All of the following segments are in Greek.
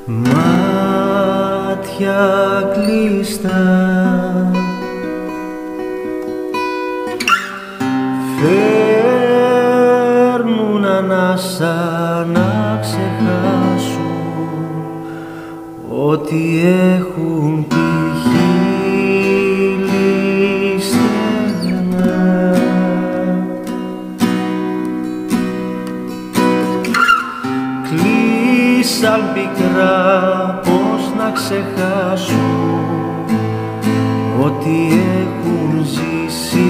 Μάτια κλειστά φέρνουν ανάσα να ξεχάσουν ό,τι έχουν τύχει στενά. Κλείσαν πικρά πώς να ξεχάσουν ό,τι έχουν ζήσει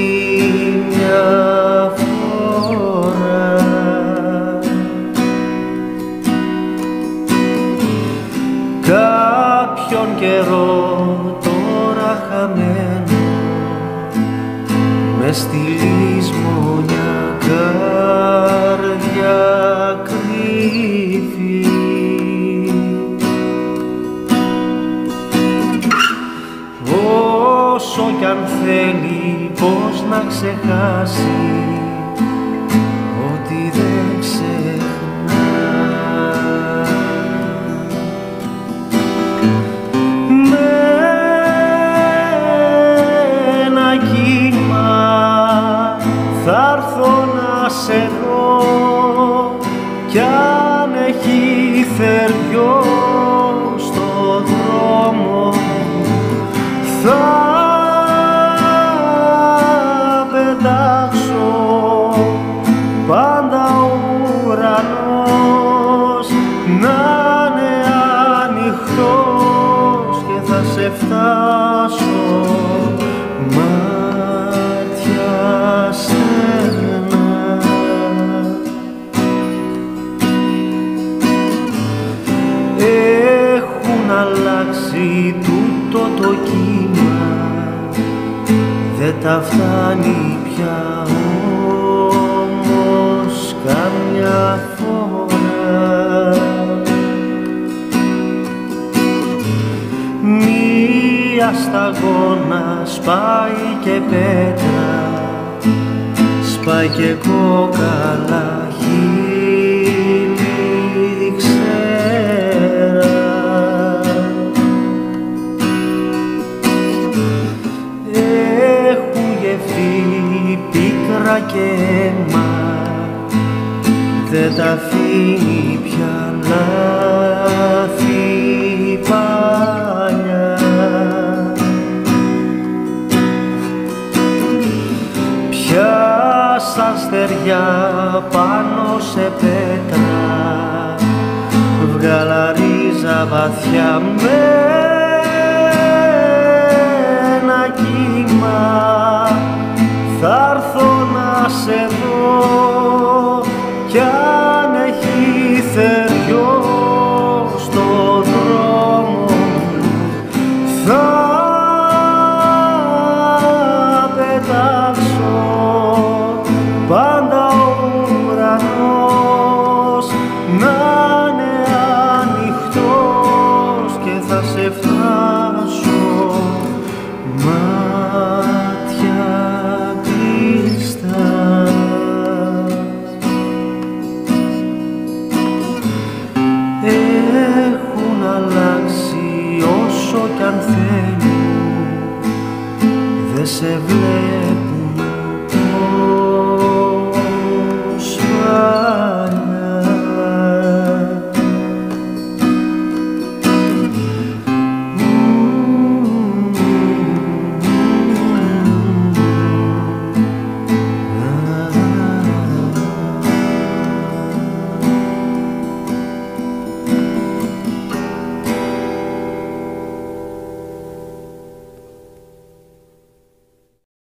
μια φορά. Κάποιον καιρό τώρα χαμένο μες στη λησμονιά καρδιά κρύβει. Όσο κι αν θέλει πώς να ξεχάσει ό,τι δεν ξεχνά. Με ένα κύμα θα έρθω να σε δω κι αν έχει θεριό στο δρόμο θα πετάξω πάντα ο ουρανός να είναι ανοιχτός και θα σε φτάσω μάτια σένα. Έχουν αλλάξει τούτο το κύμα, δεν τα φτάνει πια όμως καμιά φορά. Μία σταγόνα σπάει και πέτρα, σπάει και κόκαλα χείλη ξέρα. Έχουν γευτεί πίκρα και αίμα, δεν τα αφήνει πια λάθη παλιά. Πιάσαν στεριά πάνω σε πέτρα, βγάλα ρίζα βαθιά με ένα κύμα θα έρθω να σε δω.